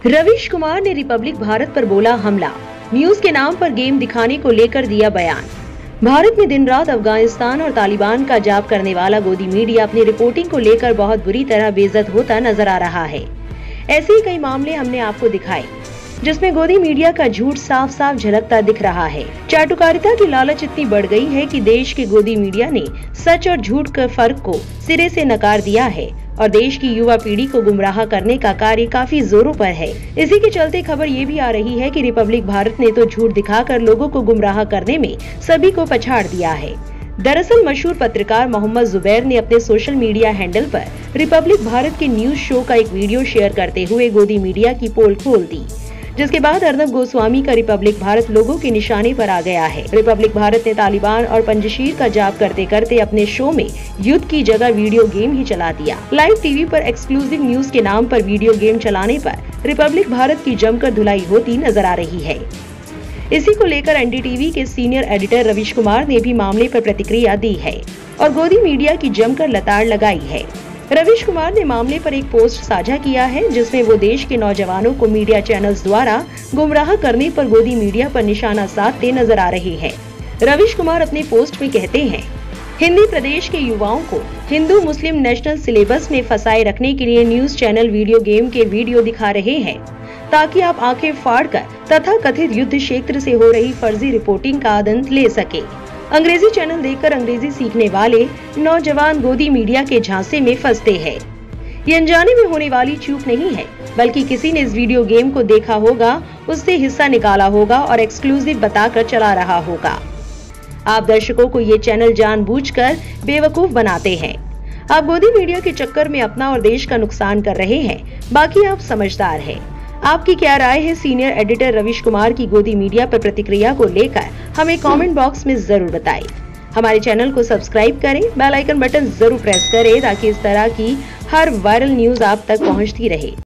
रवीश कुमार ने रिपब्लिक भारत पर बोला हमला। न्यूज के नाम पर गेम दिखाने को लेकर दिया बयान। भारत में दिन रात अफगानिस्तान और तालिबान का जाप करने वाला गोदी मीडिया अपनी रिपोर्टिंग को लेकर बहुत बुरी तरह बेइज्जत होता नजर आ रहा है। ऐसे ही कई मामले हमने आपको दिखाए जिसमें गोदी मीडिया का झूठ साफ साफ झलकता दिख रहा है। चाटुकारिता की लालच इतनी बढ़ गई है कि देश के गोदी मीडिया ने सच और झूठ के फर्क को सिरे से नकार दिया है और देश की युवा पीढ़ी को गुमराह करने का कार्य काफी जोरों पर है। इसी के चलते खबर ये भी आ रही है कि रिपब्लिक भारत ने तो झूठ दिखाकर लोगों को गुमराह करने में सभी को पछाड़ दिया है। दरअसल मशहूर पत्रकार मोहम्मद जुबैर ने अपने सोशल मीडिया हैंडल पर रिपब्लिक भारत के न्यूज शो का एक वीडियो शेयर करते हुए गोदी मीडिया की पोल खोल दी, जिसके बाद अर्नब गोस्वामी का रिपब्लिक भारत लोगों के निशाने पर आ गया है। रिपब्लिक भारत ने तालिबान और पंजशीर का जाप करते करते अपने शो में युद्ध की जगह वीडियो गेम ही चला दिया। लाइव टीवी पर एक्सक्लूसिव न्यूज के नाम पर वीडियो गेम चलाने पर रिपब्लिक भारत की जमकर धुलाई होती नजर आ रही है। इसी को लेकर एनडीटीवी के सीनियर एडिटर रवीश कुमार ने भी मामले पर प्रतिक्रिया दी है और गोदी मीडिया की जमकर लताड़ लगाई है। रवीश कुमार ने मामले पर एक पोस्ट साझा किया है जिसमें वो देश के नौजवानों को मीडिया चैनल्स द्वारा गुमराह करने पर गोदी मीडिया पर निशाना साधते नजर आ रहे हैं। रवीश कुमार अपने पोस्ट में कहते हैं, हिंदी प्रदेश के युवाओं को हिंदू मुस्लिम नेशनल सिलेबस में फंसाए रखने के लिए न्यूज चैनल वीडियो गेम के वीडियो दिखा रहे हैं ताकि आप आंखें फाड़कर तथा कथित युद्ध क्षेत्र से हो रही फर्जी रिपोर्टिंग का आनंद ले सके। अंग्रेजी चैनल देखकर अंग्रेजी सीखने वाले नौजवान गोदी मीडिया के झांसे में फंसते हैं। ये अनजाने में होने वाली चूक नहीं है, बल्कि किसी ने इस वीडियो गेम को देखा होगा, उससे हिस्सा निकाला होगा और एक्सक्लूसिव बताकर चला रहा होगा। आप दर्शकों को ये चैनल जानबूझकर बेवकूफ बनाते हैं। आप गोदी मीडिया के चक्कर में अपना और देश का नुकसान कर रहे हैं, बाकी आप समझदार हैं। आपकी क्या राय है सीनियर एडिटर रवीश कुमार की गोदी मीडिया पर प्रतिक्रिया को लेकर हमें कमेंट बॉक्स में जरूर बताएं। हमारे चैनल को सब्सक्राइब करें, बेल आइकन बटन जरूर प्रेस करें ताकि इस तरह की हर वायरल न्यूज आप तक पहुंचती रहे।